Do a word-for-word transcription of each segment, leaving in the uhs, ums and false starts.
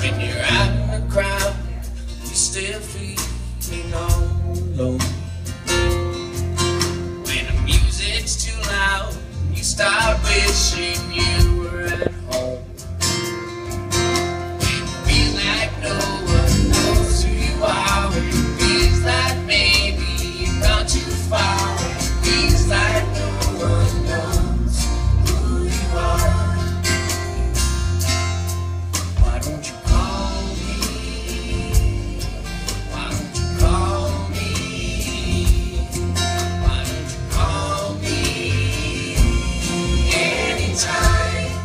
When you're out in the crowd, you still feeling all alone. When the music's too loud, you start wishing you were at home. When it feels like no one knows who you are, when it feels like maybe you've gone too far, when it feels like no one knows who you are. Why don't you call me? Why don't you call me? Why don't you call me anytime?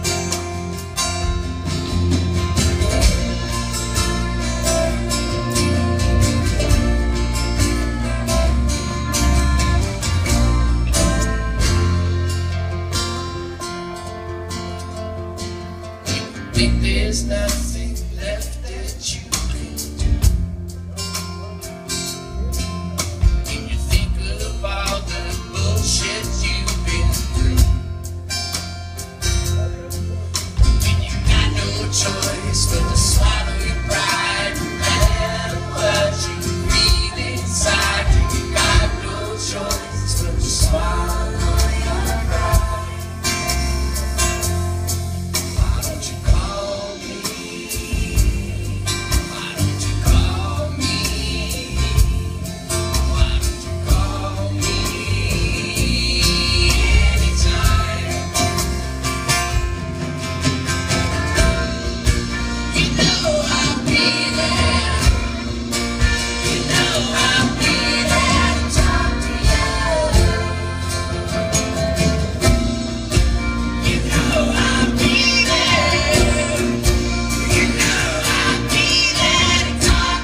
Think there's nothing left that you can do. When you think of all the bullshit you've been through, when you got no choice but to swallow your pride, no matter what you feel inside, you got no choice but to swallow your pride. Why don't you call me? Why don't you call me? Why don't you call me anytime? You know I'll be there. You know I'll be there to talk to you. You know I'll be there. You know I'll be there to talk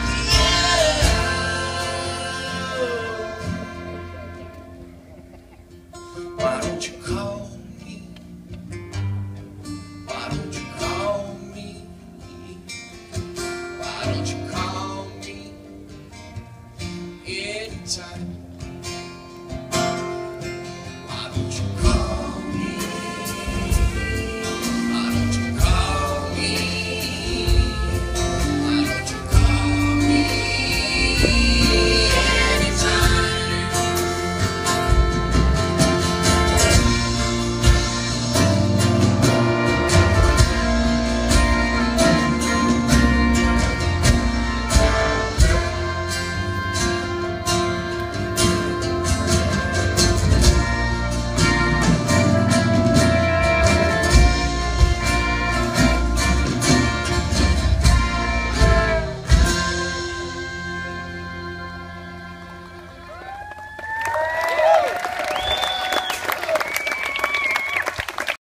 to you. Why don't you call me? Why don't you call me? Why don't you call me anytime?